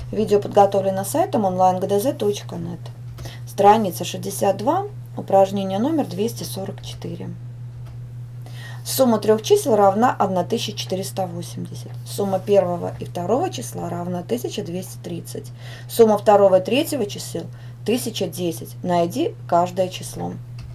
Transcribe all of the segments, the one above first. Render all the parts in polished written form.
Видео подготовлено сайтом onlinegdz.net. Страница 62, упражнение номер 244. Сумма трех чисел равна 1480. Сумма первого и второго числа равна 1230. Сумма второго и третьего чисел 1010. Найди каждое число.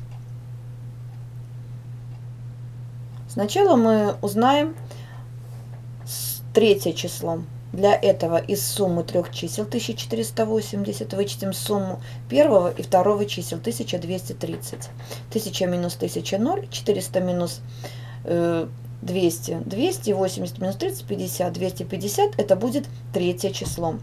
Сначала мы узнаем третье число. Для этого из суммы трех чисел 1480 вычтем сумму первого и второго чисел 1230. 1000 минус 1000 – 0, 400 минус 200 – 200, 80 минус 30 – 50, 250 это будет третье число.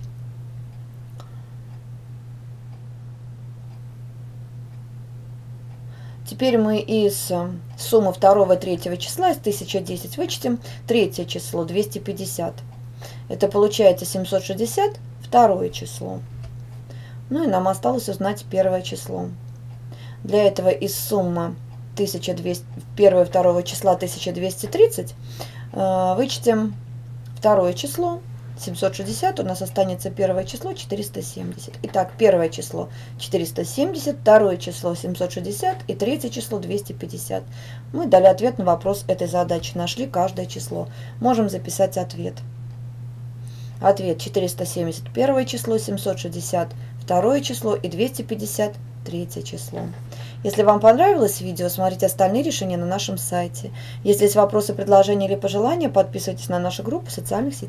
Теперь мы из суммы второго и третьего числа из 1010 вычтем третье число 250. Это получается 760, второе число. Ну и нам осталось узнать первое число. Для этого из суммы 1200, первого и второго числа 1230 вычтем второе число 760, у нас останется первое число 470. Итак, первое число 470, второе число 760 и третье число 250. Мы дали ответ на вопрос этой задачи, нашли каждое число. Можем записать ответ. Ответ 470 первое число, 760 второе число и 250 третье число. Если вам понравилось видео, смотрите остальные решения на нашем сайте. Если есть вопросы, предложения или пожелания, подписывайтесь на нашу группу в социальных сетях.